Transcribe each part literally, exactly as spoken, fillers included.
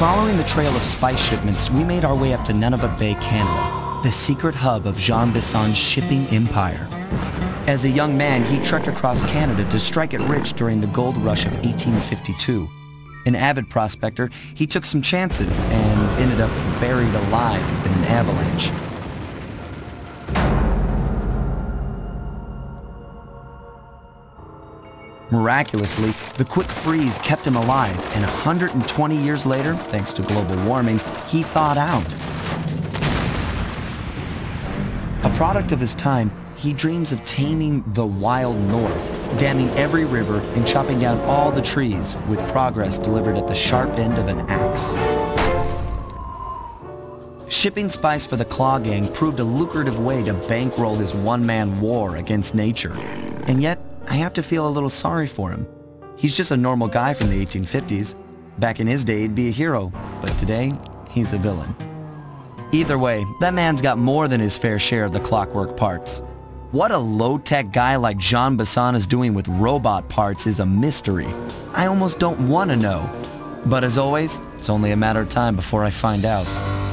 Following the trail of spice shipments, we made our way up to Nunavut Bay, Canada, the secret hub of Jean Bisson's shipping empire. As a young man, he trekked across Canada to strike it rich during the gold rush of eighteen fifty-two. An avid prospector, he took some chances and ended up buried alive in an avalanche. Miraculously, the quick freeze kept him alive, and one hundred twenty years later, thanks to global warming, he thawed out. A product of his time, he dreams of taming the wild north, damming every river and chopping down all the trees, with progress delivered at the sharp end of an axe. Shipping spice for the Claw Gang proved a lucrative way to bankroll his one-man war against nature. And yet, I have to feel a little sorry for him. He's just a normal guy from the eighteen fifties. Back in his day, he'd be a hero, but today, he's a villain. Either way, that man's got more than his fair share of the clockwork parts. What a low-tech guy like Jean Bisson is doing with robot parts is a mystery. I almost don't want to know. But as always, it's only a matter of time before I find out.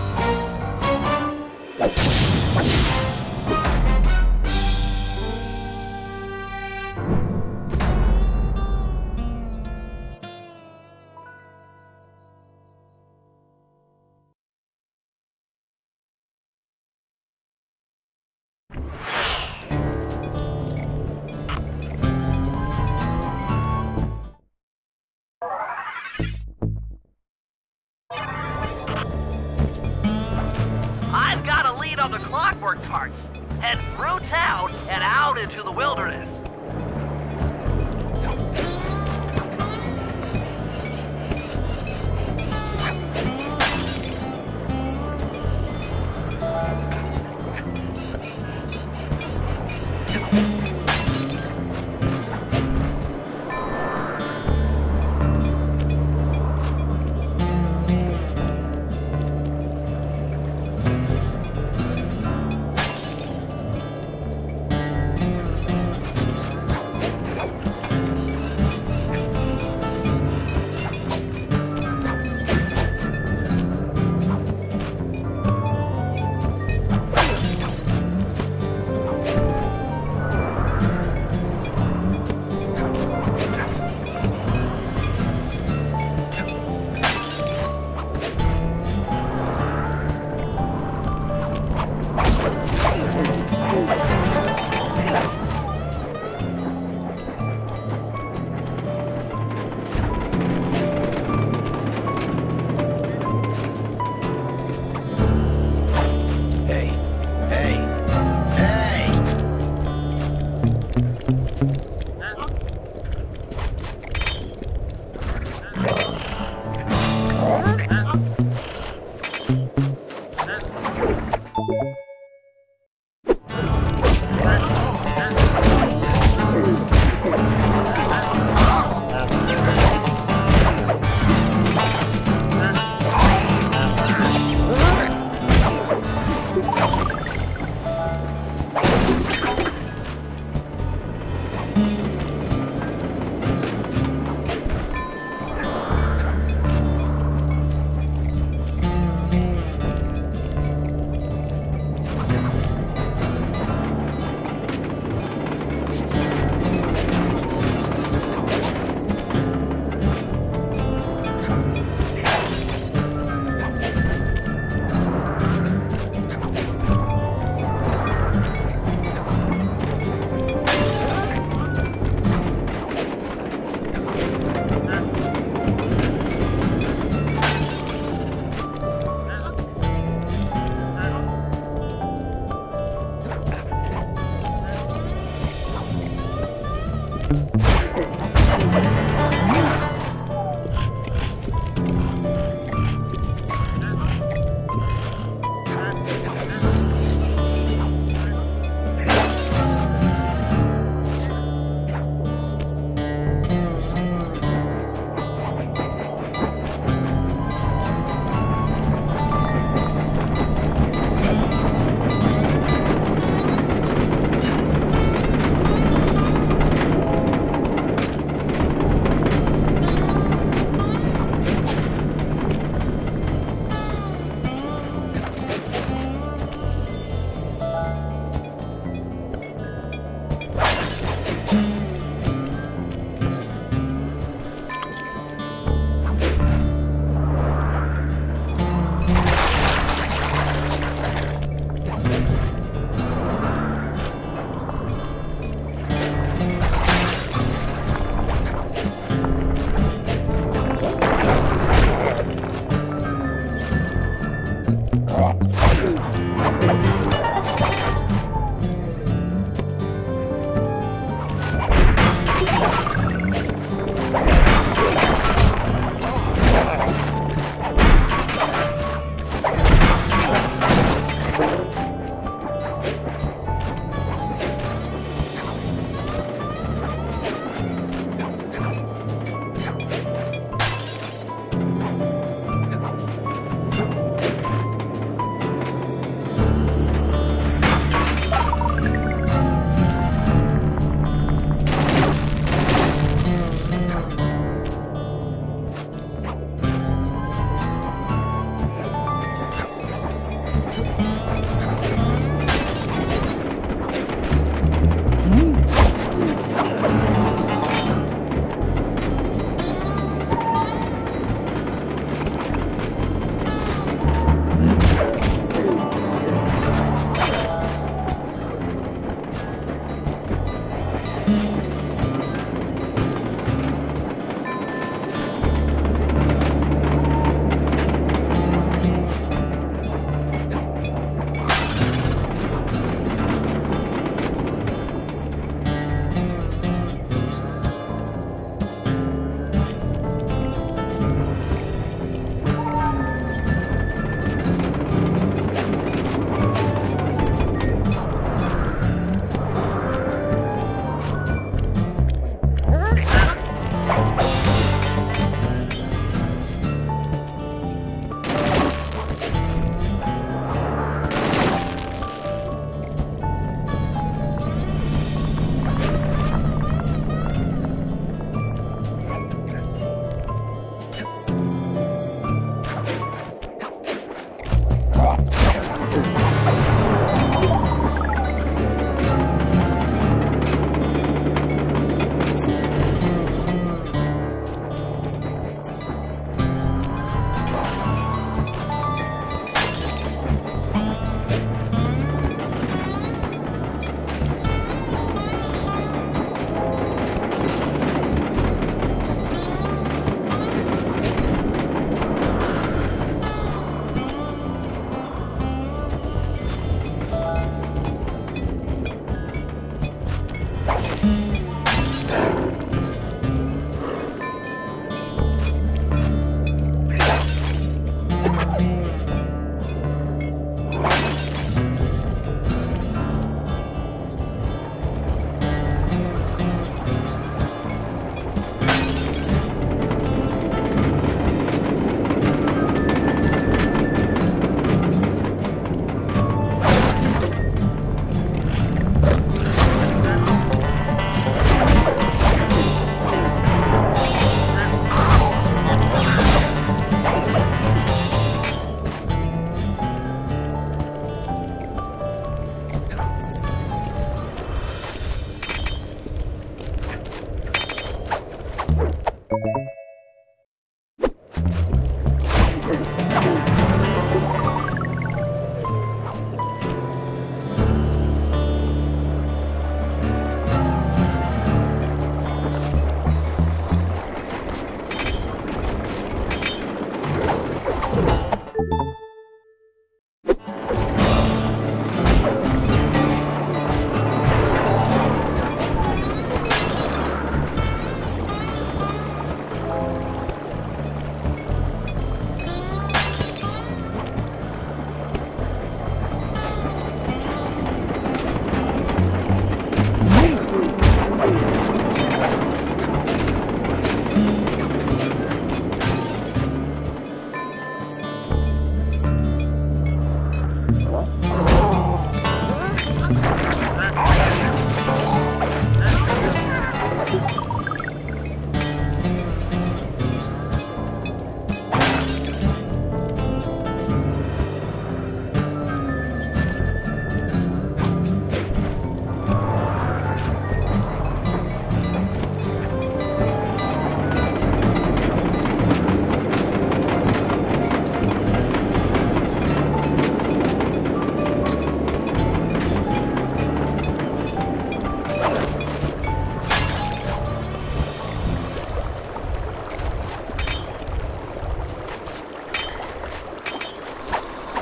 I've got a lead on the clockwork parts. Head through town and out into the wilderness.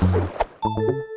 you.